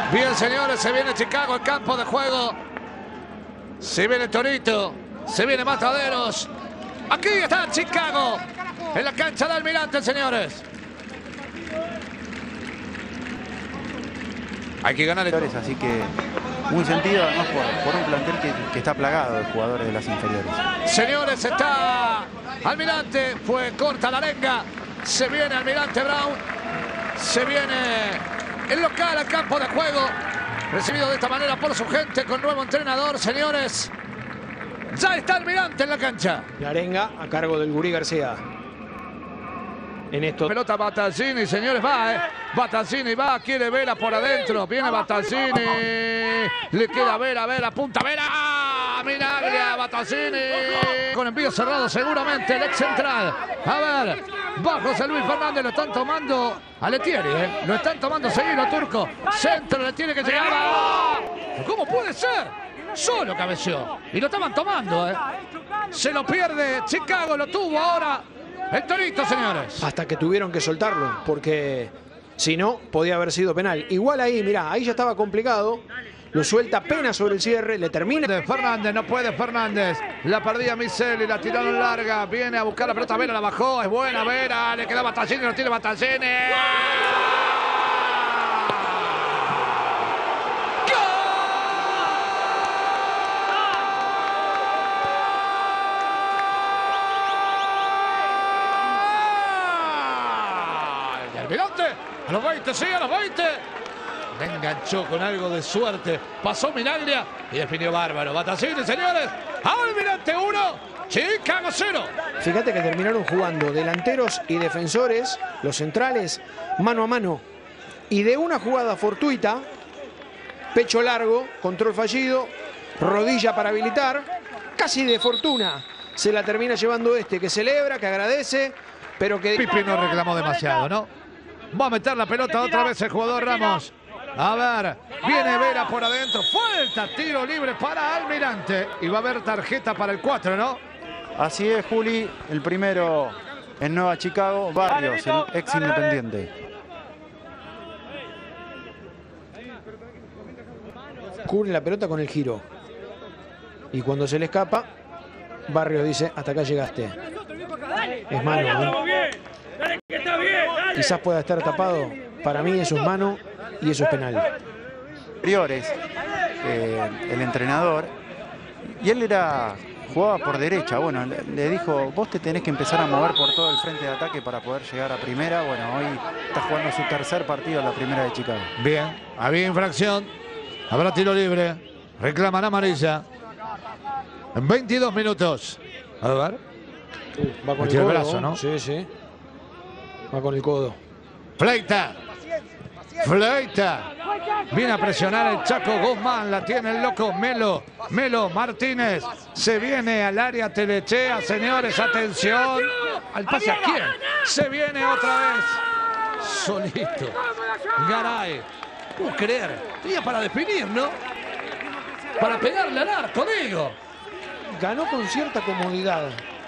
Bien, señores, se viene Chicago, el campo de juego. Se viene Torito, se viene Mataderos. Aquí está Chicago, en la cancha de Almirante, señores. Hay que ganar. Así que muy sentido, además por un plantel que está plagado de jugadores de las inferiores. Señores, está Almirante, fue corta la arenga. Se viene Almirante Brown. Se viene el local al campo de juego. Recibido de esta manera por su gente con nuevo entrenador, señores. Ya está Almirante en la cancha. La arenga a cargo del Gurí García. En esto. Pelota Battaglini, señores, va, Battaglini va, quiere Vera por adentro. Viene Battaglini. Le queda Vera, punta Vera. Minaglia, Battaglini. Con envío cerrado seguramente el ex central. A ver, va José Luis Fernández, lo están tomando a Letieri, Lo están tomando seguido, Turco. Centro, le tiene que llegar. ¿Cómo puede ser? Solo cabeció. Y lo estaban tomando, Se lo pierde Chicago, lo tuvo ahora el Torito, señores. Hasta que tuvieron que soltarlo, porque si no, podía haber sido penal. Igual ahí, mirá, ahí ya estaba complicado. Lo suelta apenas sobre el cierre, le termina. Fernández, no puede Fernández. La perdía Miseli, la tiraron larga. Viene a buscar la pelota, Vera la bajó. Es buena Vera, le queda Battaglini, lo tiene Battaglini. Almirante, a los 20, sí, a los 20. Le enganchó con algo de suerte. Pasó Minaglia y definió bárbaro. Battaglini, señores. Almirante 1, Chicago 0. Fíjate que terminaron jugando delanteros y defensores, los centrales, mano a mano. Y de una jugada fortuita, pecho largo, control fallido, rodilla para habilitar, casi de fortuna. Se la termina llevando este, que celebra, que agradece, pero que... Pipi no reclamó demasiado, ¿no? Va a meter la pelota otra vez el jugador Ramos. A ver, viene Vera por adentro. Falta, tiro libre para Almirante. Y va a haber tarjeta para el 4, ¿no? Así es, Juli. El primero en Nueva Chicago. Barrios, el ex Independiente. Cubre la pelota con el giro. Y cuando se le escapa, Barrios dice, hasta acá llegaste. Es mano, Quizás pueda estar tapado. Para mí eso es mano y eso es penal. Priores, el entrenador, y él jugaba por derecha. Bueno, le dijo, vos te tenés que empezar a mover por todo el frente de ataque para poder llegar a primera. Bueno, hoy está jugando su tercer partido en la primera de Chicago. Bien, había infracción. Habrá tiro libre. Reclaman amarilla. En 22 minutos. A ver. Va con el codo, brazo, ¿no? Sí, sí. Va con el codo. Fleita. Fleita. Viene a presionar el Chaco Guzmán. La tiene el loco Melo. Melo Martínez. Se viene al área Telechea. Señores, atención. ¿Al pase a quién? Se viene otra vez. Solito. Garay. ¿Puedo creer? Tenía para definir, ¿no? Para pegarle al arco, digo. Ganó con cierta comodidad.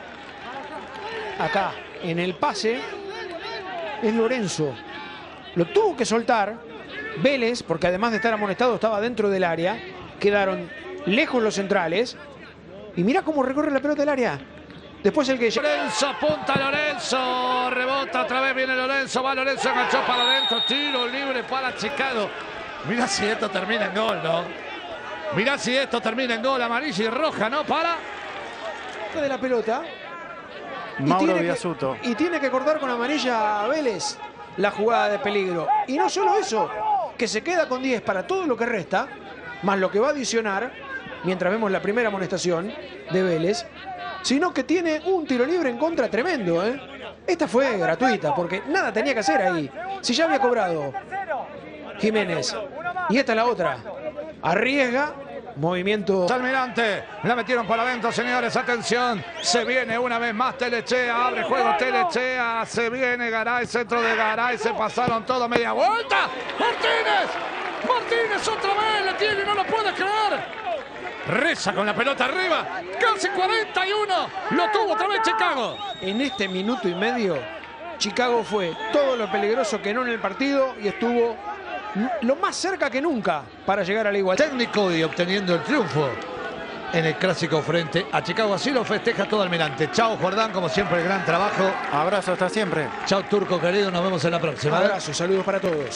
Acá, en el pase, es Lorenzo. Lo tuvo que soltar Vélez, porque además de estar amonestado, estaba dentro del área. Quedaron lejos los centrales. Y mira cómo recorre la pelota del área. Después el que... Lorenzo, apunta Lorenzo. Rebota otra vez, viene Lorenzo. Va Lorenzo, enganchó para adentro. Tiro libre para Chicago. Mira si esto termina en gol, ¿no? Mirá si esto termina en gol, amarilla y roja, ¿no? Para... de la pelota. Mauro Biasuto. Y tiene que cortar con amarilla a Vélez la jugada de peligro. Y no solo eso, que se queda con 10 para todo lo que resta, más lo que va a adicionar, mientras vemos la primera amonestación de Vélez, sino que tiene un tiro libre en contra tremendo, Esta fue gratuita, porque nada tenía que hacer ahí. Si ya había cobrado Jiménez, y esta es la otra. Arriesga, movimiento. Almirante, la metieron para adentro, señores, atención. Se viene una vez más Telechea, abre juego Telechea, se viene Garay, centro de Garay, se pasaron todo, media vuelta. Martínez, Martínez otra vez, le tiene y no lo puede creer. Reza con la pelota arriba, casi 41, lo tuvo otra vez Chicago. En este minuto y medio, Chicago fue todo lo peligroso que no en el partido y estuvo lo más cerca que nunca para llegar a la igualdad. Técnico y obteniendo el triunfo en el clásico frente a Chicago. Así lo festeja todo Almirante. Chao, Jordán, como siempre, gran trabajo. Abrazo, hasta siempre. Chao, Turco querido, nos vemos en la próxima. Abrazo, saludos para todos.